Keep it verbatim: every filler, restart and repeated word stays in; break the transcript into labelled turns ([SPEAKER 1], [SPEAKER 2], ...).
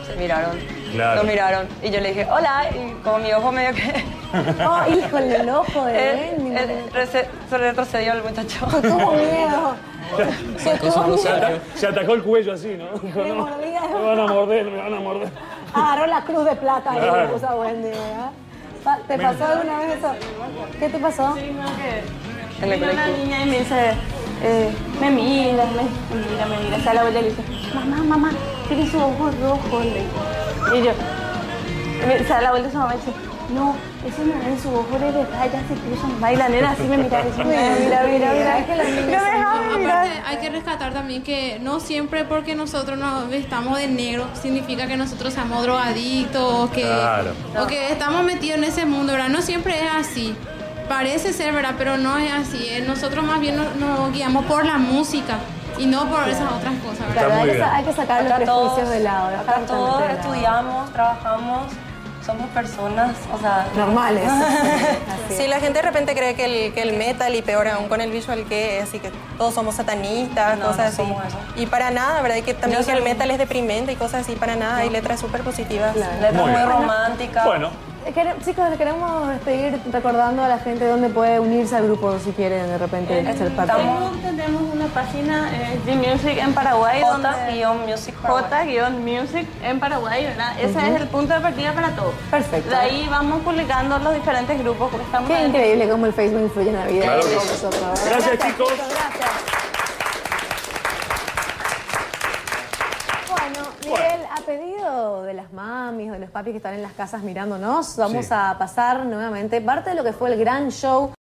[SPEAKER 1] se miraron,
[SPEAKER 2] Claro.
[SPEAKER 1] lo miraron. Y yo le dije, hola, y como mi ojo medio que...
[SPEAKER 3] Oh, híjole, el ojo de
[SPEAKER 1] él,
[SPEAKER 3] Benny.
[SPEAKER 1] él rece- se retrocedió el muchacho.
[SPEAKER 3] Tuvo miedo. Se tuvo miedo.
[SPEAKER 2] Se, ata- se atacó el cuello así, ¿no? Dijo,
[SPEAKER 3] Me
[SPEAKER 2] no,
[SPEAKER 3] mordía.
[SPEAKER 2] me van a morder, me van a morder.
[SPEAKER 3] Agarró la cruz de plata y
[SPEAKER 2] Claro.
[SPEAKER 3] le puso a Wendy, ¿verdad? Pa- ¿Te pasó alguna vez eso? ¿Qué te pasó?
[SPEAKER 4] Sí, no, que
[SPEAKER 1] En el
[SPEAKER 4] vino una
[SPEAKER 1] colegio.
[SPEAKER 4] niña y me dice, eh, me mira, me, me mira, me mira. Sale la abuela y le dice, mamá, mamá, tiene su ojo rojo. Le dice. Y yo, y me- sale la abuela y su mamá y dice, no, eso no es su ojo de verdad, ya se cruzan. Va y la nena así me mira y dice, mira, mira, mira, mira.
[SPEAKER 3] Es que las niñas
[SPEAKER 4] No me dejaba de mirar.
[SPEAKER 5] Aparte, hay que rescatar también que no siempre porque nosotros nos vestamos de negro significa que nosotros seamos drogadictos o que,
[SPEAKER 2] Claro.
[SPEAKER 5] o que estamos metidos en ese mundo, ¿verdad? No siempre es así. Parece ser, ¿verdad? Pero no es así. Eh, Nosotros más bien nos, nos guiamos por la música y no por esas otras cosas, ¿verdad?
[SPEAKER 3] Claro,
[SPEAKER 2] muy
[SPEAKER 3] hay que,
[SPEAKER 2] bien.
[SPEAKER 3] sa- hay que sacar los
[SPEAKER 1] Acá
[SPEAKER 3] prejuicios
[SPEAKER 1] todos,
[SPEAKER 3] de lado.
[SPEAKER 1] acá
[SPEAKER 3] dejar
[SPEAKER 1] todos
[SPEAKER 3] totalmente de lado.
[SPEAKER 1] estudiamos, trabajamos, somos personas, o sea...
[SPEAKER 3] Normales. Así
[SPEAKER 6] Sí,
[SPEAKER 3] es.
[SPEAKER 6] la gente de repente cree que el, que el metal y peor aún con el visual que es, así que todos somos satanistas,
[SPEAKER 1] No,
[SPEAKER 6] cosas
[SPEAKER 1] no
[SPEAKER 6] así.
[SPEAKER 1] somos eso.
[SPEAKER 6] Y para nada, ¿verdad? Y que también
[SPEAKER 1] Yo
[SPEAKER 6] que el
[SPEAKER 1] soy-
[SPEAKER 6] metal es deprimente y cosas así, para nada. Hay letras súper positivas.
[SPEAKER 1] Letras
[SPEAKER 2] Muy
[SPEAKER 1] muy,
[SPEAKER 2] bien.
[SPEAKER 1] románticas.
[SPEAKER 2] Bueno,
[SPEAKER 3] Eh, quere- Chicos, les queremos despedir recordando a la gente dónde puede unirse al grupo si quieren de repente ser parte.
[SPEAKER 1] estamos-
[SPEAKER 4] Facebook tenemos una página eh, de Music en Paraguay. donde-
[SPEAKER 1] J-Music Paraguay.
[SPEAKER 4] J-Music en Paraguay, ¿verdad? Ese es el punto de partida para todo.
[SPEAKER 3] Perfecto.
[SPEAKER 4] De ahí vamos publicando los diferentes grupos porque estamos
[SPEAKER 3] Qué
[SPEAKER 4] en-
[SPEAKER 3] increíble cómo el Facebook influye en la vida
[SPEAKER 2] Claro
[SPEAKER 3] de
[SPEAKER 2] que
[SPEAKER 3] todos
[SPEAKER 2] sí.
[SPEAKER 3] nosotros. ¿verdad?
[SPEAKER 2] Gracias, chicos.
[SPEAKER 3] Gracias. Bueno, Miguel, a pedido de las mamis o de los papis que están en las casas mirándonos, vamos
[SPEAKER 2] Sí.
[SPEAKER 3] a pasar nuevamente parte de lo que fue el gran show